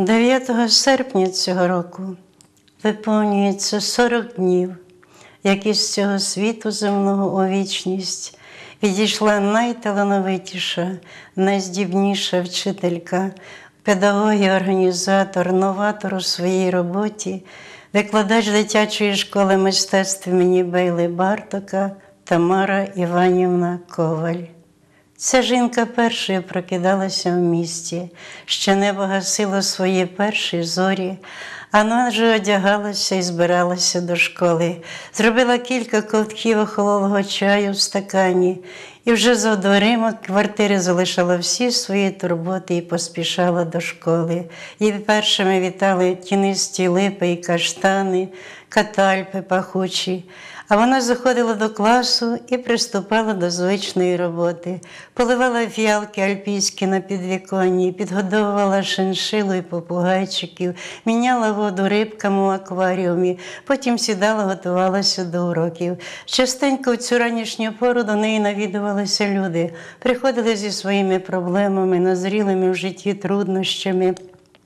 9 серпня цього року виповнюється 40 днів, як із цього світу земного у вічність відійшла найталановитіша, найздібніша вчителька, педагог і організатор, новатор у своїй роботі, викладач дитячої школи мистецтв імені Бейли Бартока Тамара Іванівна Коваль. Ця жінка першою прокидалася в місті, ще небо гасило свої перші зорі, а вона вже одягалася і збиралася до школи. Зробила кілька ковтків охололого чаю в стакані і вже за дверима квартири залишала всі свої турботи і поспішала до школи. Її першими вітали тінисті липи і каштани, катальпи пахучі. А вона заходила до класу і приступала до звичної роботи. Поливала фіалки альпійські на підвіконні, підгодовувала шиншилу і попугайчиків, міняла воду рибкам у акваріумі, потім сідала, готувалася до уроків. Частенько в цю ранішню пору до неї навідувалися люди, приходили зі своїми проблемами, назрілими в житті труднощами,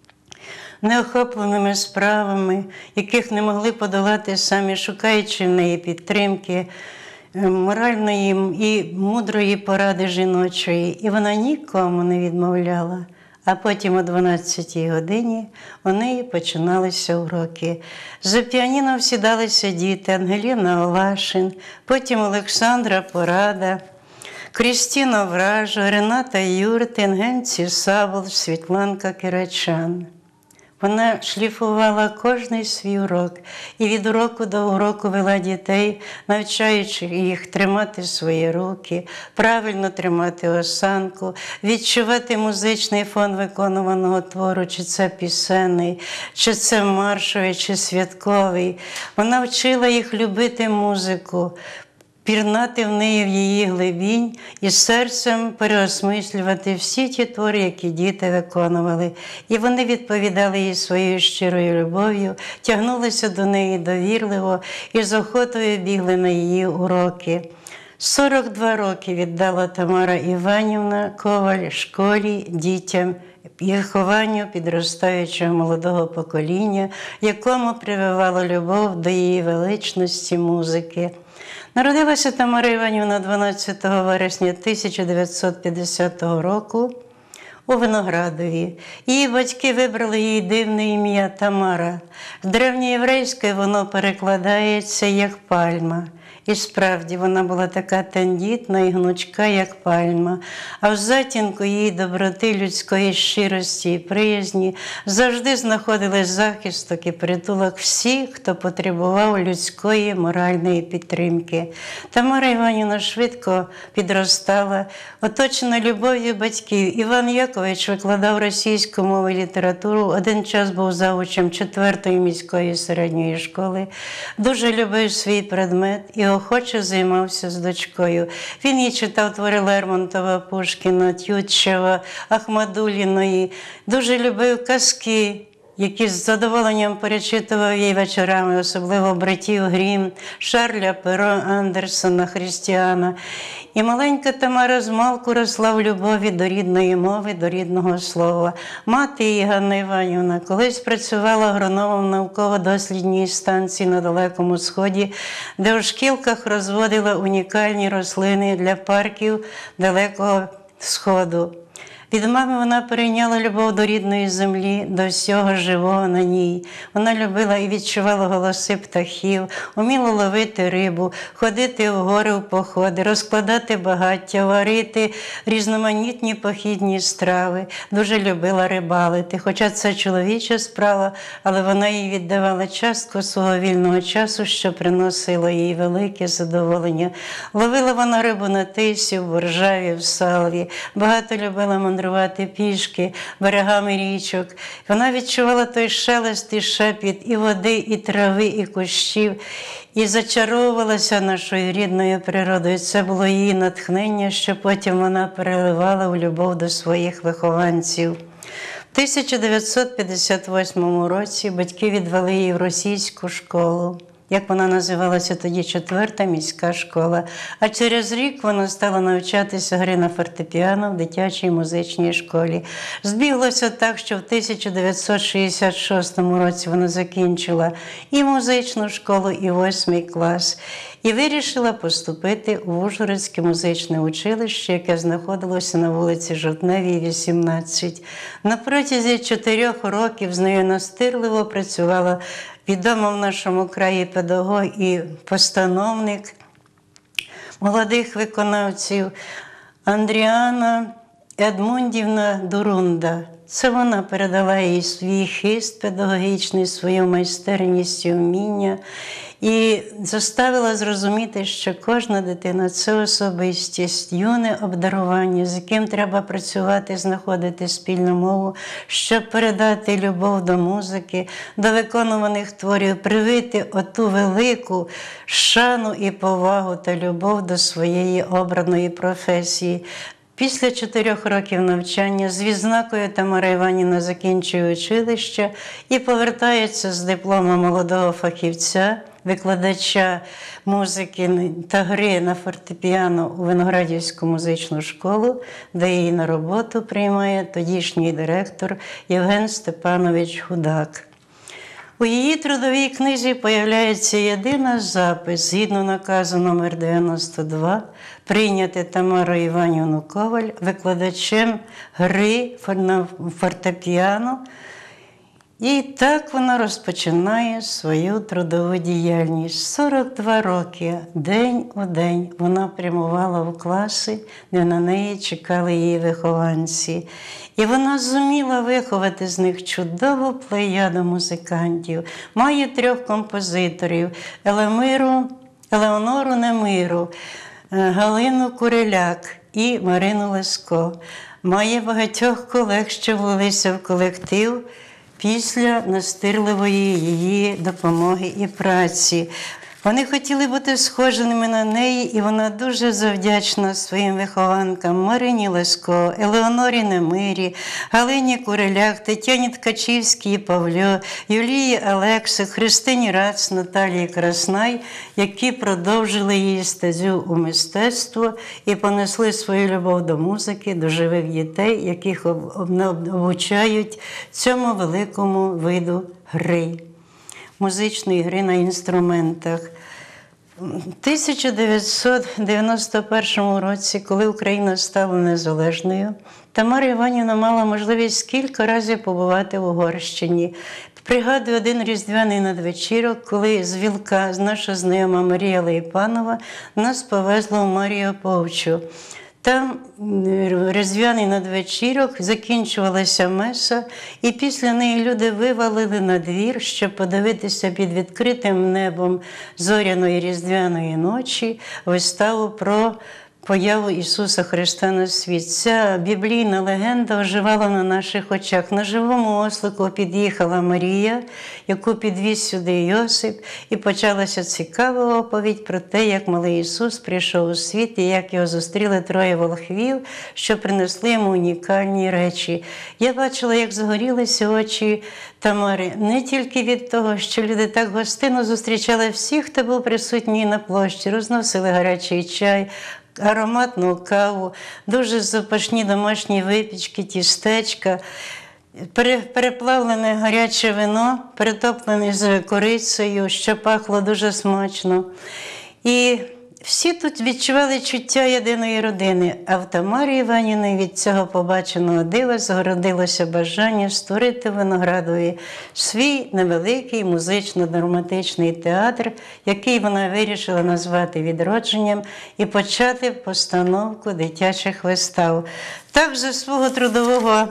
неохопленими справами, яких не могли подолати самі, шукаючи в неї підтримки, моральної і мудрої поради жіночої. І вона нікому не відмовляла. А потім о 12-й годині у неї починалися уроки. За піаніно всідалися діти: Ангеліна Олашин, потім Олександра Порада, Крістіна Вражо, Рената Юртин, Генці Савол, Світланка Кирачан. Вона шліфувала кожний свій урок і від уроку до уроку вела дітей, навчаючи їх тримати свої руки, правильно тримати осанку, відчувати музичний фон виконуваного твору, чи це пісенний, чи це маршовий, чи святковий. Вона вчила їх любити музику, пірнати в неї в її глибінь і серцем переосмислювати всі ті твори, які діти виконували. І вони відповідали їй своєю щирою любов'ю, тягнулися до неї довірливо і з охотою бігли на її уроки. 42 роки віддала Тамара Іванівна Коваль школі, дітям і вихованню підростаючого молодого покоління, якому прививало любов до її величності музики. Народилася Тамара Іванівна 12 вересня 1950 року у Виноградові. Її батьки вибрали їй дивне ім'я Тамара. З древньоєврейської воно перекладається як пальма. І справді, вона була така тендітна і гнучка, як пальма. А в затінку її доброти, людської щирості і приязні завжди знаходили захисток і притулок всіх, хто потребував людської моральної підтримки. Тамара Іванівна швидко підростала, оточена любов'ю батьків. Іван Якович викладав російську мову і літературу, один час був завучем 4-ї міської середньої школи, дуже любив свій предмет і охоче займався з дочкою. Він їй читав твори Лермонтова, Пушкіна, Тютчева, Ахмадуліної, дуже любив казки, які з задоволенням перечитував їй вечорами, особливо братів Грім, Шарля Перо, Андерсона, Христіана. І маленька Тамара змалку росла в любові до рідної мови, до рідного слова. Мати її, Ганна Іванівна, колись працювала агрономом в науково-дослідній станції на Далекому Сході, де у шкілках розводила унікальні рослини для парків Далекого Сходу. Від мами вона перейняла любов до рідної землі, до всього живого на ній. Вона любила і відчувала голоси птахів, уміла ловити рибу, ходити в гори в походи, розкладати багаття, варити різноманітні похідні страви. Дуже любила рибалити, хоча це чоловіча справа, але вона їй віддавала частку свого вільного часу, що приносило їй велике задоволення. Ловила вона рибу на тисі, в боржаві, в салві. Багато любила мандрувати пішки берегами річок. Вона відчувала той шелест і шепіт і води, і трави, і кущів, і зачаровувалася нашою рідною природою. Це було її натхнення, що потім вона переливала в любов до своїх вихованців. В 1958 році батьки відвели її в російську школу. як вона називалася тоді, 4-та міська школа. А через рік вона стала навчатися гри на фортепіано в дитячій музичній школі. Збіглося так, що в 1966 році вона закінчила і музичну школу, і 8-й клас. І вирішила поступити в Ужгородське музичне училище, яке знаходилося на вулиці Жовтневій, 18. На протязі 4 років з нею настирливо працювала відома в нашому краї педагог і постановник молодих виконавців Андріана Едмундівна Дурунда. Це вона передала їй свій хист педагогічний, свою майстерність і вміння і заставила зрозуміти, що кожна дитина – це особистість, юне обдарування, з яким треба працювати, знаходити спільну мову, щоб передати любов до музики, до виконуваних творів, привити оту велику шану і повагу та любов до своєї обраної професії. Після 4 років навчання з відзнакою Тамара Іванівна закінчує училище і повертається з дипломом молодого фахівця, викладача музики та гри на фортепіано у Виноградівську музичну школу, де її на роботу приймає тодішній директор Євген Степанович Гудак. У її трудовій книзі появляється єдина запис, згідно наказу номер 92, прийняти Тамару Іванівну Коваль викладачем гри на фортепіано. І так вона розпочинає свою трудову діяльність. 42 роки, день у день, вона прямувала в класи, де на неї чекали її вихованці. І вона зуміла виховати з них чудову плеяду музикантів. Має 3 композиторів – Елеонору Немиру, Галину Куриляк і Марину Лесько. Має багатьох колег, що влилися в колектив після настирливої її допомоги і праці. Вони хотіли бути схожими на неї, і вона дуже завдячна своїм вихованкам Марині Лесько, Елеонорі Немирі, Галині Куриляк, Тетяні Ткачівській, Павло, Юлії Алексик, Христині Рац, Наталії Краснай, які продовжили її стезю у мистецтво і понесли свою любов до музики, до живих дітей, яких обучають цьому великому виду гри. Музичної гри на інструментах. У 1991 році, коли Україна стала незалежною, Тамара Іванівна мала можливість кілька разів побувати в Угорщині. Пригадую один різдвяний надвечірок, коли з Вілка, наша знайома Марія Лейпанова, нас повезла в Марію Повчу. Там різдвяний надвечірок, закінчувалася меса, і після неї люди вивалили на двір, щоб подивитися під відкритим небом зоряної різдвяної ночі виставу про появу Ісуса Христа на світ. Ця біблійна легенда оживала на наших очах. На живому ослику під'їхала Марія, яку підвіз сюди Йосип, і почалася цікава оповідь про те, як малий Ісус прийшов у світ і як його зустріли 3 волхвів, що принесли йому унікальні речі. Я бачила, як загорілися очі Тамари, не тільки від того, що люди так гостинно зустрічали всіх, хто був присутній на площі, розносили гарячий чай, ароматну каву, дуже запашні домашні випічки, тістечка, переплавлене гаряче вино, перетоплене з корицею, що пахло дуже смачно. І всі тут відчували чуття єдиної родини, а в Тамарі Іванівні від цього побаченого дива загородилося бажання створити в Виноградові свій невеликий музично-драматичний театр, який вона вирішила назвати «Відродженням» і почати постановку дитячих вистав. Так, за свого трудового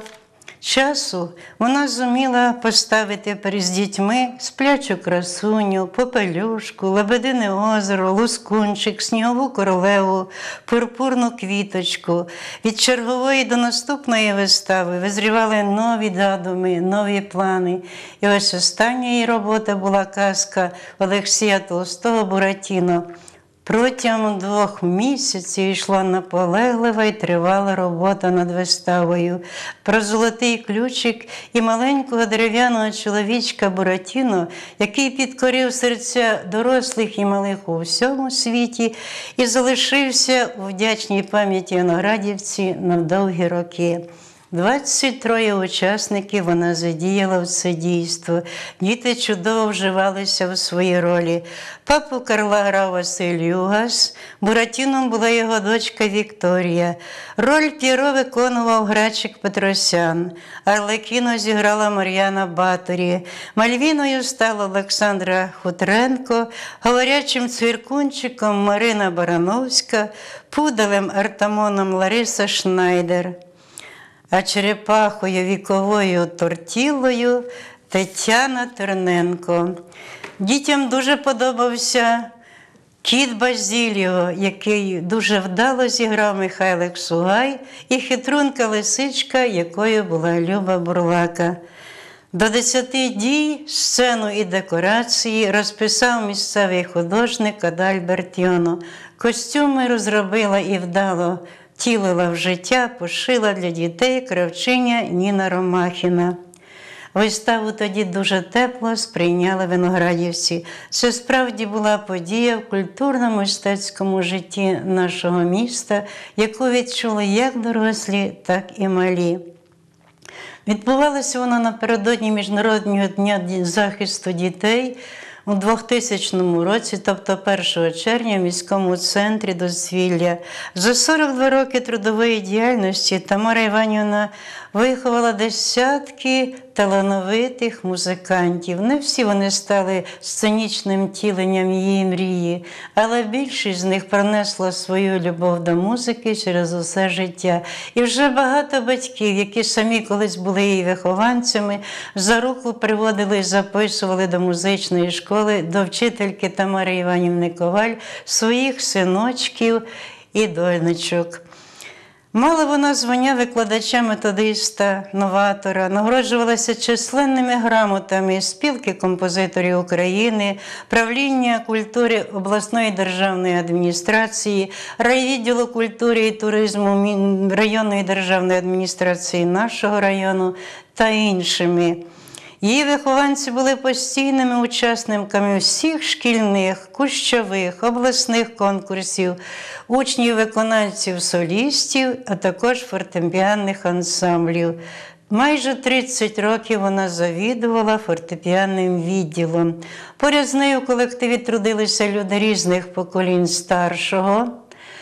часу вона зуміла поставити перед дітьми «Сплячу красуню», «Попелюшку», «Лебедине озеро», «Лускунчик», «Снігову королеву», «Пурпурну квіточку». Від чергової до наступної вистави визрівали нові задуми, нові плани. І ось остання її робота була казка Олексія Толстого «Буратіно». Протягом 2 місяців йшла наполеглива і тривала робота над виставою. Про золотий ключик і маленького дерев'яного чоловічка Буратіно, який підкорив серця дорослих і малих у всьому світі і залишився у вдячній пам'яті виноградівці на довгі роки. 23 учасників вона задіяла в це дійство. Діти чудово вживалися в свої ролі. Папу Карла грав Василь Югас, Буратіном була його дочка Вікторія. Роль П'єро виконував Гречик Петросян. Арлекіно зіграла Мар'яна Баторі. Мальвіною стала Олександра Хутренко, говорячим цвіркунчиком Марина Барановська, пуделем Артамоном Лариса Шнайдер, а черепахою віковою Тортіллою Тетяна Терненко. Дітям дуже подобався кіт Базіліо, який дуже вдало зіграв Михайлик Сугай, і хитрунка-лисичка, якою була Люба Бурлака. До 10 дій сцену і декорації розписав місцевий художник Адальберт Йоно. Костюми розробила і вдало втілила в життя, пошила для дітей кравчиня Ніна Ромахіна. Виставу тоді дуже тепло сприйняли виноградівці. Це справді була подія в культурно-мистецькому житті нашого міста, яку відчули як дорослі, так і малі. Відбувалося воно напередодні Міжнародного дня захисту дітей у 2000 році, тобто 1 червня, в міському центрі дозвілля. За 42 роки трудової діяльності Тамара Іванівна виховала десятки талановитих музикантів. Не всі вони стали сценічним тіленням її мрії, але більшість з них пронесла свою любов до музики через усе життя. І вже багато батьків, які самі колись були її вихованцями, за руку приводили і записували до музичної школи, до вчительки Тамари Іванівни Коваль своїх синочків і донечок. Мала вона звання викладача-методиста, новатора, нагороджувалася численними грамотами Спілки композиторів України, Правління культури обласної державної адміністрації, райвідділу культури і туризму районної державної адміністрації нашого району та іншими. Її вихованці були постійними учасниками всіх шкільних, кущових, обласних конкурсів, учнів-виконавців, солістів, а також фортепіанних ансамблів. Майже 30 років вона завідувала фортепіанним відділом. Поряд з нею в колективі трудилися люди різних поколінь старшого,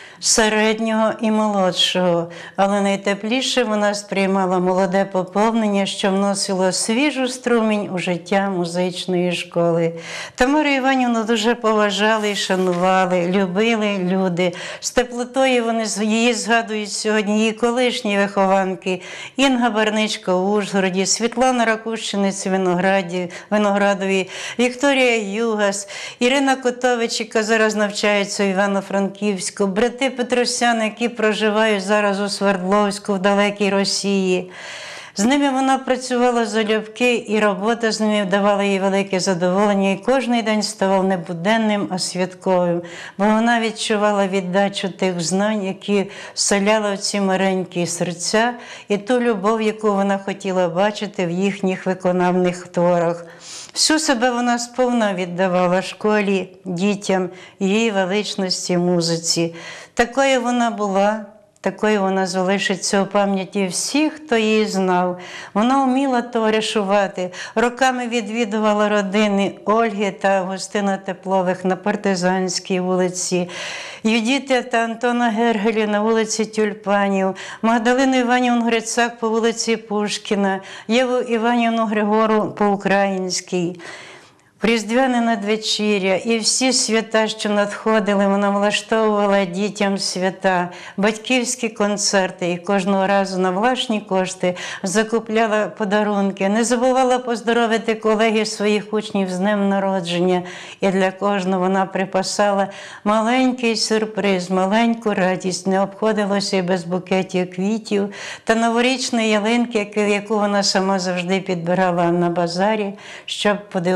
середнього і молодшого, але найтепліше вона сприймала молоде поповнення, що вносило свіжу струмінь у життя музичної школи. Тамару Іванівну дуже поважали і шанували, любили люди. З теплотою вони її згадують сьогодні її колишні вихованки Інга Барничко в Ужгороді, Світлана Ракущинець в Виноградові, Вікторія Югас, Ірина Котович, яка зараз навчається в Івано-Франківську, брати Петросян, які проживають зараз у Свердловську, в далекій Росії. З ними вона працювала залюбки, і робота з ними давала їй велике задоволення, і кожен день ставав не буденним, а святковим, бо вона відчувала віддачу тих знань, які вселяли в ці маленькі серця, і ту любов, яку вона хотіла бачити в їхніх виконавних творах. Всю себе вона сповна віддавала школі, дітям, її величності, музиці. Такою вона була, такою вона залишиться у пам'яті всіх, хто її знав. Вона вміла товаришувати, роками відвідувала родини Ольги та Августина Теплових на Партизанській вулиці, Юдіти та Антона Гергелів на вулиці Тюльпанів, Магдалину Іванівну Грицак по вулиці Пушкіна, Єву Іванівну Григору по Українській. В Різдвяне надвечір'я і всі свята, що надходили, вона влаштовувала дітям свята, батьківські концерти і кожного разу на власні кошти закупляла подарунки, не забувала поздоровити колеги своїх учнів з днем народження. І для кожного вона припасала маленький сюрприз, маленьку радість, не обходилося і без букетів квітів та новорічної ялинки, яку вона сама завжди підбирала на базарі, щоб подивувати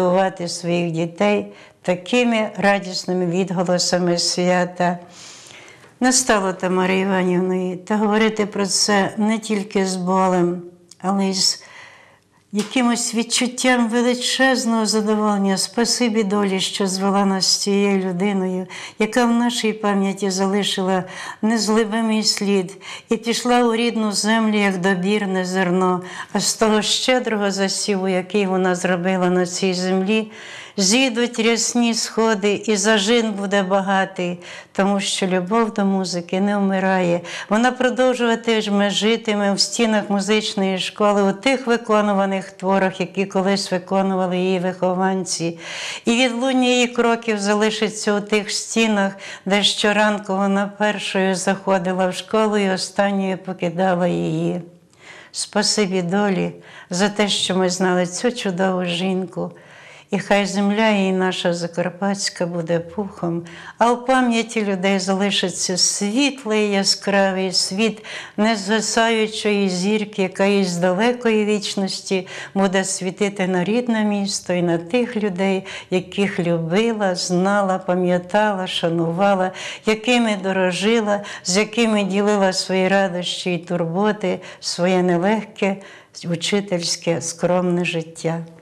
своїх дітей такими радісними відголосами свята. Настало Тамарі Іванівної, та говорити про це не тільки з болем, але й з якимось відчуттям величезного задоволення. Спасибі долі, що звела нас з цією людиною, яка в нашій пам'яті залишила незлибимий слід і пішла у рідну землю, як добірне зерно, а з того щедрого засіву, який вона зробила на цій землі, зійдуть рясні сходи, і зажин буде багатий, тому що любов до музики не вмирає. Вона продовжуватиме житиме в стінах музичної школи, у тих виконуваних творах, які колись виконували її вихованці. І відлуння її кроків залишиться у тих стінах, де щоранку вона першою заходила в школу і останньою покидала її. Спасибі долі за те, що ми знали цю чудову жінку. І хай земля її наша закарпатська буде пухом, а в пам'яті людей залишиться світлий яскравий світ незгасаючої зірки, яка із далекої вічності буде світити на рідне місто і на тих людей, яких любила, знала, пам'ятала, шанувала, якими дорожила, з якими ділила свої радощі і турботи, своє нелегке, учительське, скромне життя.